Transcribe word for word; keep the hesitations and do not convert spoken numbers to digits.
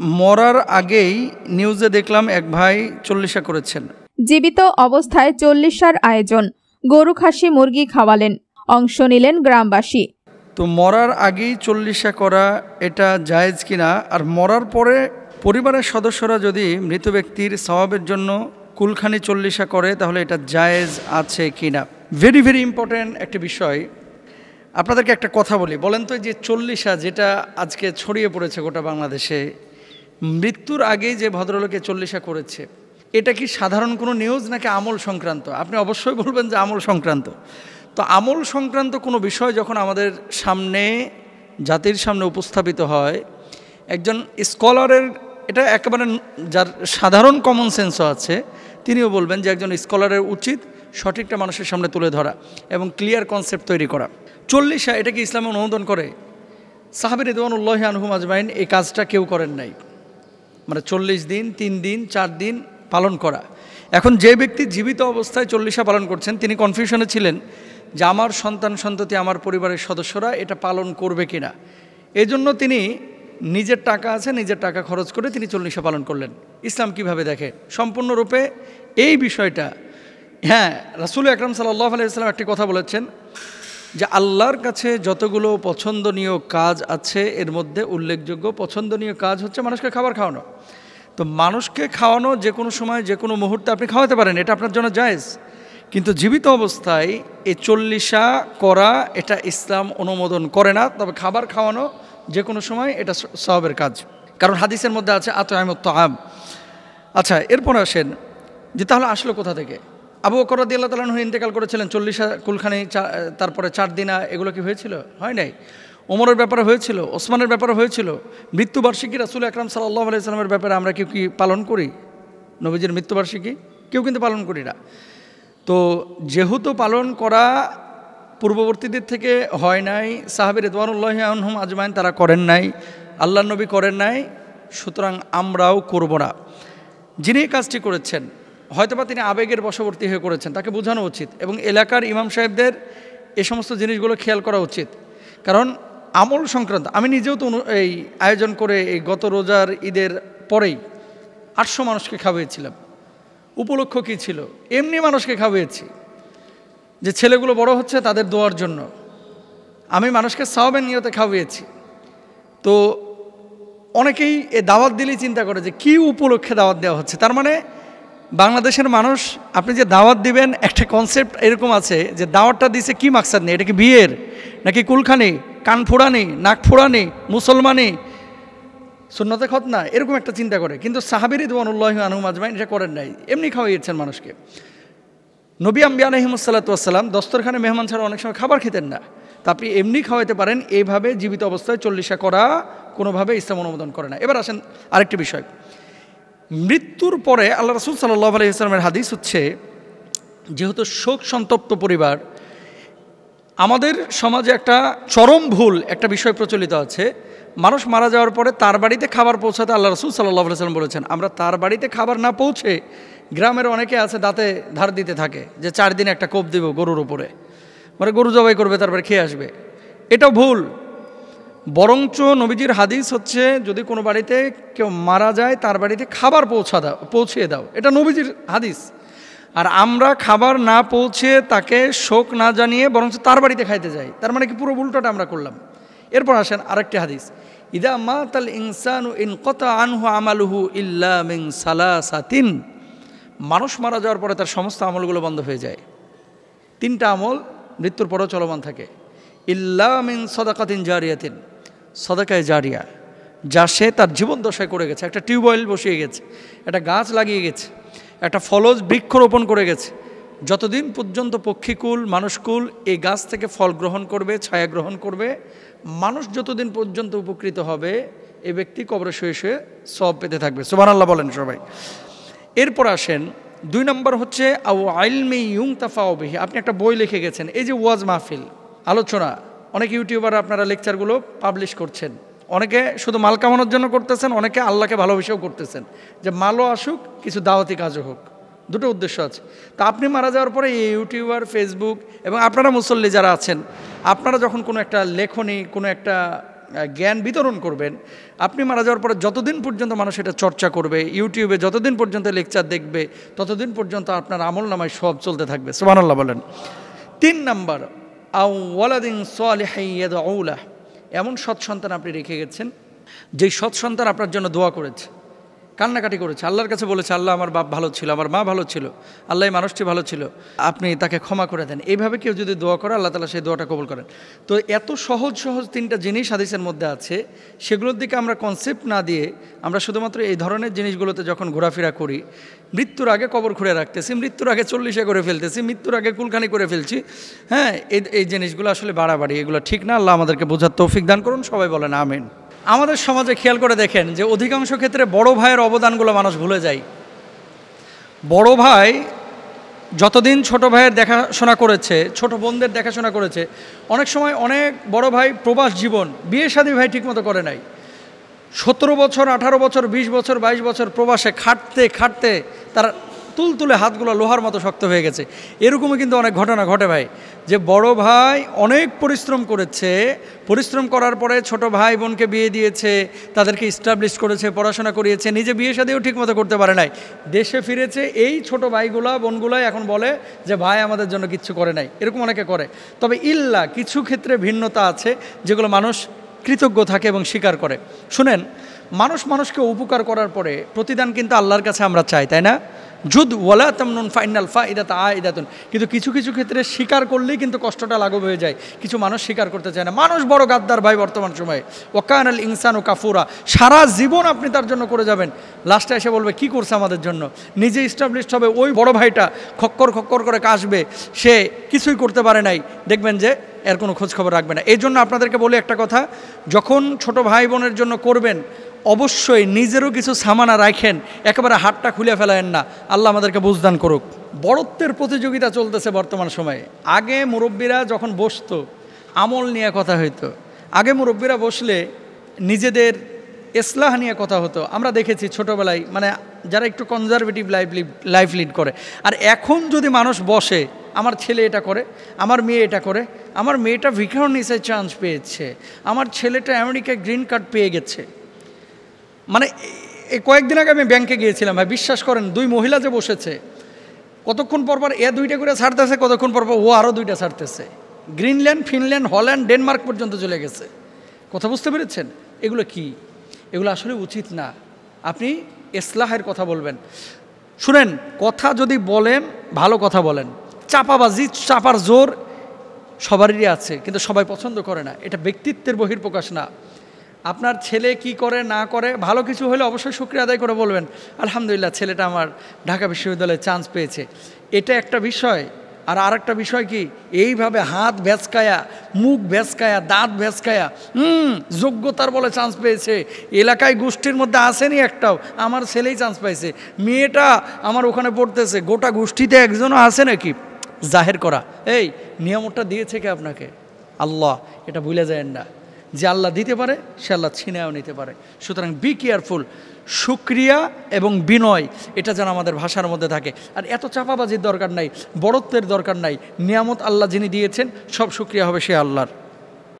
মরার আগেই নিউজে দেখলাম এক ভাই চল্লিশা করেছেন। জীবিত অবস্থায় চল্লিশার আয়োজন, গরু খাসি মুরগি খাওয়ালেন, অংশ নিলেন গ্রামবাসী। তো মরার আগেই চল্লিশা করা এটা জায়েজ কিনা, আর মরার পরে পরিবারের সদস্যরা যদি মৃত ব্যক্তির সওয়াবের জন্য কুলখানি চল্লিশা করে তাহলে এটা জায়েজ আছে কিনা। ভেরি ভেরি ইম্পর্ট্যান্ট একটা বিষয়। আপনাদেরকে একটা কথা বলি, বলেন তো যে চল্লিশা যেটা আজকে ছড়িয়ে পড়েছে গোটা বাংলাদেশে, মৃত্যুর আগেই যে ভদ্রলোকে চল্লিশা করেছে, এটা কি সাধারণ কোনো নিউজ নাকি আমল সংক্রান্ত? আপনি অবশ্যই বলবেন যে আমল সংক্রান্ত। তো আমল সংক্রান্ত কোনো বিষয় যখন আমাদের সামনে জাতির সামনে উপস্থাপিত হয়, একজন স্কলারের, এটা একেবারে যার সাধারণ কমন সেন্সও আছে, তিনিও বলবেন যে একজন স্কলারের উচিত সঠিকটা মানুষের সামনে তুলে ধরা এবং ক্লিয়ার কনসেপ্ট তৈরি করা। চল্লিশা এটা কি ইসলামে অনুমোদন করে? সাহাবী রিদওয়ানুল্লাহি আনহুম আজমাইন এই কাজটা কেউ করেন নাই, মানে চল্লিশ দিন তিন দিন চার দিন পালন করা। এখন যে ব্যক্তি জীবিত অবস্থায় চল্লিশা পালন করছেন তিনি কনফিউশনে ছিলেন যে আমার সন্তান সন্ততি আমার পরিবারের সদস্যরা এটা পালন করবে কিনা। এই জন্য তিনি নিজের টাকা আছে, নিজের টাকা খরচ করে তিনি চল্লিশা পালন করলেন। ইসলাম কিভাবে দেখে সম্পূর্ণরূপে এই বিষয়টা? হ্যাঁ, রাসূল আকরাম সাল্লাল্লাহু আলাইহি ওয়াসাল্লাম একটি কথা বলেছেন যে আল্লাহর কাছে যতগুলো পছন্দনীয় কাজ আছে এর মধ্যে উল্লেখযোগ্য পছন্দনীয় কাজ হচ্ছে মানুষকে খাবার খাওয়ানো। তো মানুষকে খাওয়ানো যে কোনো সময় যে কোনো মুহূর্তে আপনি খাওয়াতে পারেন, এটা আপনার জন্য জায়েজ। কিন্তু জীবিত অবস্থায় এই চল্লিশা করা এটা ইসলাম অনুমোদন করে না। তবে খাবার খাওয়ানো যে কোনো সময় এটা সওয়াবের কাজ, কারণ হাদিসের মধ্যে আছে আত'আমুত তা'আম। আচ্ছা, এরপর আসেন যে তাহলে আসলো কোথা থেকে? আবু বকর রাদিয়াল্লাহু তাআলা আনহু ইন্তেকাল করেছিলেন, চল্লিশা কুলখানি তারপরে চার দিনা, এগুলো কি হয়েছিল? হয় নাই। ওমরের ব্যাপারে হয়েছিল, ওসমানের ব্যাপারে হয়েছিল। মৃত্যুবার্ষিকী রাসূল আকরাম সাল্লাল্লাহু আলাইহি ওয়াসাল্লামের ব্যাপারে আমরা কেউ কি পালন করি? নবীজির মৃত্যুবার্ষিকী কেউ কিন্তু পালন করি না। তো যেহেতু পালন করা পূর্ববর্তীদের থেকে হয় নাই, সাহাবী রিদওয়ানুল্লাহি আনহুম আজমাইন তারা করেন নাই, আল্লাহর নবী করেন নাই, সুতরাং আমরাও করব না। যিনি এই কাজটি করেছেন হয়তোবা তিনি আবেগের বশবর্তী হয়ে করেছেন, তাকে বোঝানো উচিত এবং এলাকার ইমাম সাহেবদের এই সমস্ত জিনিসগুলো খেয়াল করা উচিত। কারণ আমল সংক্রান্ত, আমি নিজেও তো এই আয়োজন করে এই গত রোজার ঈদের পরেই আটশো মানুষকে খাওয়িয়েছিলাম। উপলক্ষ কী ছিল? এমনি মানুষকে খাওয়িয়েছি যে ছেলেগুলো বড় হচ্ছে তাদের দোয়ার জন্য। আমি মানুষকে সওয়াবের নিয়তে খাওয়িয়েছি। তো অনেকেই এ দাওয়াত দিলেই চিন্তা করে যে কী উপলক্ষে দাওয়াত দেওয়া হচ্ছে। তার মানে বাংলাদেশের মানুষ, আপনি যে দাওয়াত দিবেন একটা কনসেপ্ট এরকম আছে যে দাওয়াতটা দিছে কি মাকসাদ নেই, এটা কি বিয়ের নাকি কুলখানি, কান ফোড়ানি, নাক ফোড়ানি, মুসলমানি, সুন্নতে খতনা, এরকম একটা চিন্তা করে। কিন্তু সাহাবী রিদওয়ানুল্লাহি আনহুম আজমাইন এটা করেন নাই, এমনি খাওয়াইয়েছেন মানুষকে। নবী আম্বিয়া আলাইহিমুস সালাতু ওয়াস সালাম দস্তরখানে মেহমান ছাড়া অনেক সময় খাবার খেতেন না। তা আপনি এমনি খাওয়াইতে পারেন, এইভাবে জীবিত অবস্থায় চল্লিশা করা কোনোভাবে ইসলাম অনুমোদন করে না। এবার আসেন আরেকটি বিষয়। মৃত্যুর পরে আল্লাহ রাসূল সাল্লাল্লাহু আলাইহি ওয়াসাল্লামের হাদিস হচ্ছে, যেহেতু শোক সন্তপ্ত পরিবার, আমাদের সমাজে একটা চরম ভুল একটা বিষয় প্রচলিত আছে, মানুষ মারা যাওয়ার পরে তার বাড়িতে খাবার পৌঁছাতে আল্লাহ রাসূল সাল্লাল্লাহু আলাইহি ওয়াসাল্লাম বলেছেন। আমরা তার বাড়িতে খাবার না পৌঁছে, গ্রামের অনেকে আছে দাঁতে ধার দিতে থাকে যে চার দিন একটা কোপ দেব গরুর উপরে, মানে গরু জবাই করবে তারপরে খেয়ে আসবে। এটাও ভুল। বরঞ্চ নবীজির হাদিস হচ্ছে যদি কোনো বাড়িতে কেউ মারা যায় তার বাড়িতে খাবার পৌঁছা দাও, পৌঁছিয়ে দাও, এটা নবীজির হাদিস। আর আমরা খাবার না পৌঁছে তাকে শোক না জানিয়ে বরঞ্চ তার বাড়িতে খাইতে যাই, তার মানে কি পুরো উল্টোটা আমরা করলাম। এরপর আসেন আরেকটি হাদিস, ইদা মাতাল ইনসানু ইনকাতা আনহু আমালুহু ইল্লা মিন সালাসাতিন। মানুষ মারা যাওয়ার পরে তার সমস্ত আমলগুলো বন্ধ হয়ে যায়। তিনটা আমল মৃত্যুর পরেও চলমান থাকে। ইল্লা মিন সাদাকাতিন জারিয়াতিন, সাদাকায়ে জারিয়া, যা সে তার জীবন দশায় করে গেছে। একটা টিউবওয়েল বসিয়ে গেছে, একটা গাছ লাগিয়ে গেছে, একটা ফলজ বৃক্ষরোপণ করে গেছে। যতদিন পর্যন্ত পক্ষীকুল মানুষকুল এই গাছ থেকে ফল গ্রহণ করবে, ছায়া গ্রহণ করবে, মানুষ যতদিন পর্যন্ত উপকৃত হবে, এই ব্যক্তি কবরে শুয়ে শুয়ে সওয়াব পেতে থাকবে। সুবহানাল্লাহ বলেন সবাই। এরপর আসেন দুই নম্বর হচ্ছে আও ইলমি ইউনতাফাউ বিহি। আপনি একটা বই লিখে গেছেন, এই যে ওয়াজ মাহফিল, আলোচনা, অনেক ইউটিউবার আপনারা লেকচারগুলো পাবলিশ করছেন, অনেকে শুধু মাল কামানোর জন্য করতেছেন, অনেকে আল্লাহকে ভালোবেসেও করতেছেন যে মালও আসুক কিছু দাওয়াতি কাজও হোক। দুটো উদ্দেশ্য আছে। তা আপনি মারা যাওয়ার পরে এই ইউটিউবার, ফেসবুক এবং আপনারা মুসল্লি যারা আছেন, আপনারা যখন কোনো একটা লেখনী, কোনো একটা জ্ঞান বিতরণ করবেন, আপনি মারা যাওয়ার পরে যতদিন পর্যন্ত মানুষ এটা চর্চা করবে, ইউটিউবে যতদিন পর্যন্ত লেকচার দেখবে, ততদিন পর্যন্ত আপনার আমল নামায় সব চলতে থাকবে। সুবহানাল্লাহ বলেন। তিন নাম্বার, আও ওয়ালাদিন সালিহিন ইয়াদউ লাহ, এমন সৎ সন্তান আপনি রেখে গেছেন যেই সৎ সন্তান আপনার জন্য দোয়া করেছে, কান্নাকাটি করেছে, আল্লাহর কাছে বলেছে, আল্লাহ আমার বাপ ভালো ছিল, আমার মা ভালো ছিল, আল্লাহ এই মানুষটি ভালো ছিল, আপনি তাকে ক্ষমা করে দেন। এইভাবে কেউ যদি দোয়া করে, আল্লাহ তাআলা সেই দোয়াটা কবুল করেন। তো এত সহজ সহজ তিনটা জিনিস হাদিসের মধ্যে আছে, সেগুলোর দিকে আমরা কনসেপ্ট না দিয়ে আমরা শুধুমাত্র এই ধরনের জিনিসগুলোতে যখন ঘোরাফেরা করি, মৃত্যুর আগে কবর খুঁড়ে রাখতেছি, মৃত্যুর আগে চল্লিশে করে ফেলতেছি, মৃত্যুর আগে কুলখানি করে ফেলছি, হ্যাঁ, এই এই জিনিসগুলো আসলে বাড়াবাড়ি, এগুলো ঠিক না। আল্লাহ আমাদেরকে বোঝার তৌফিক দান করুন, সবাই বলেন আমিন। আমাদের সমাজে খেয়াল করে দেখেন যে অধিকাংশ ক্ষেত্রে বড় ভাইয়ের অবদানগুলো মানুষ ভুলে যায়। বড় ভাই যতদিন ছোট ভাইয়ের দেখাশোনা করেছে, ছোট বোনদের দেখাশোনা করেছে, অনেক সময় অনেক বড় ভাই প্রবাস জীবন, বিয়ে শাদী ভাই ঠিকমতো করে নাই, সতেরো বছর আঠারো বছর বিশ বছর বাইশ বছর প্রবাসে খাটতে খাটতে তার তুলতুলে হাতগুলো লোহার মতো শক্ত হয়ে গেছে। এরকমই কিন্তু অনেক ঘটনা ঘটে ভাই, যে বড় ভাই অনেক পরিশ্রম করেছে, পরিশ্রম করার পরে ছোট ভাই বোনকে বিয়ে দিয়েছে, তাদেরকে ইস্টাবলিশ করেছে, পড়াশোনা করিয়েছে, নিজে বিয়ে শাদীও ঠিকমতো করতে পারে নাই, দেশে ফিরেছে, এই ছোট ভাইগুলা বোনগুলাই এখন বলে যে ভাই আমাদের জন্য কিচ্ছু করে নাই। এরকম অনেকে করে। তবে ইল্লা কিছু ক্ষেত্রে ভিন্নতা আছে যেগুলো মানুষ কৃতজ্ঞ থাকে এবং স্বীকার করে। শুনেন, মানুষ মানুষকে উপকার করার পরে প্রতিদান কিন্তু আল্লাহর কাছে আমরা চাই, তাই না? জুদ ওয়ালা তামনুন ফাইনাল ফাইদাতা আইদাতুন। কিন্তু কিছু কিছু ক্ষেত্রে স্বীকার করলেই কিন্তু কষ্টটা লাঘব হয়ে যায়। কিছু মানুষ স্বীকার করতে চায় না। মানুষ বড় গাদ্দার ভাই বর্তমান সময়ে। ওয়াকানাল ইনসানু কাফুরা, সারা জীবন আপনি তার জন্য করে যাবেন, লাস্টে এসে বলবে কি করছে আমাদের জন্য, নিজে ইস্টাবলিশড হবে, ওই বড় ভাইটা খক্কর খক্কর করে কাশবে, সে কিছুই করতে পারে নাই, দেখবেন যে এর কোনো খোঁজ খবর রাখবে না। এই জন্য আপনাদেরকে বলি একটা কথা, যখন ছোট ভাই বোনের জন্য করবেন অবশ্যই নিজেরও কিছু সামানা রাখেন, একেবারে হাতটা খুলে ফেলেন না। আল্লাহ আমাদেরকে বুঝদান করুক। বড়ত্বের প্রতিযোগিতা চলতেছে বর্তমান সময়ে। আগে মুরব্বীরা যখন বসতো আমল নিয়ে কথা হইতো, আগে মুরব্বীরা বসলে নিজেদের ইসলাহ নিয়ে কথা হতো। আমরা দেখেছি ছোটোবেলায়, মানে যারা একটু কনজারভেটিভ লাইফ লাইফ লিড করে। আর এখন যদি মানুষ বসে, আমার ছেলে এটা করে, আমার মেয়ে এটা করে, আমার মেয়েটা ভিকারনিসে চান্স পেয়েছে, আমার ছেলেটা আমেরিকায় গ্রিন কার্ড পেয়ে গেছে, মানে এই কয়েকদিন আগে আমি ব্যাংকে গিয়েছিলাম ভাই, বিশ্বাস করেন, দুই মহিলা যে বসেছে, কতক্ষণ পরপর এ দুইটা করে ছাড়তেছে, কতক্ষণ পরপর ও আরও দুইটা ছাড়তেছে, গ্রিনল্যান্ড ফিনল্যান্ড হল্যান্ড ডেনমার্ক পর্যন্ত চলে গেছে। কথা বুঝতে পেরেছেন? এগুলো কি? এগুলো আসলে উচিত না। আপনি ইসলাহের কথা বলবেন। শুনেন, কথা যদি বলেন ভালো কথা বলেন। চাপাবাজি, চাপার জোর সবারই আছে, কিন্তু সবাই পছন্দ করে না। এটা ব্যক্তিত্বের বহিঃপ্রকাশ না। আপনার ছেলে কি করে না করে, ভালো কিছু হলে অবশ্যই শুকরিয়া আদায় করে বলবেন, আলহামদুলিল্লাহ ছেলেটা আমার ঢাকা বিশ্ববিদ্যালয়ে চান্স পেয়েছে। এটা একটা বিষয়। আর আরেকটা বিষয় কি, এইভাবে হাত ভেচকায়া, মুখ ভেচকায়া, দাঁত ভেচকায়া, হুম যোগ্যতার বলে চান্স পেয়েছে, এলাকায় গোষ্ঠীর মধ্যে আসেনি একটাও, আমার ছেলেই চান্স পাইছে, মেয়েটা আমার ওখানে পড়তেছে, গোটা গোষ্ঠীতে একজনও আসে নাকি, জাহের করা। এই নিয়ামতটা দিয়েছে কে আপনাকে? আল্লাহ। এটা ভুলে যায়েন না যে আল্লাহ দিতে পারে, সে আল্লাহ ছিনেও নিতে পারে। সুতরাং বি কেয়ারফুল। শুকরিয়া এবং বিনয়, এটা যেন আমাদের ভাষার মধ্যে থাকে। আর এত চাপাবাজির দরকার নাই, বড়ত্বের দরকার নাই। নিয়ামত আল্লাহ যিনি দিয়েছেন, সব শুকরিয়া হবে সে আল্লাহর।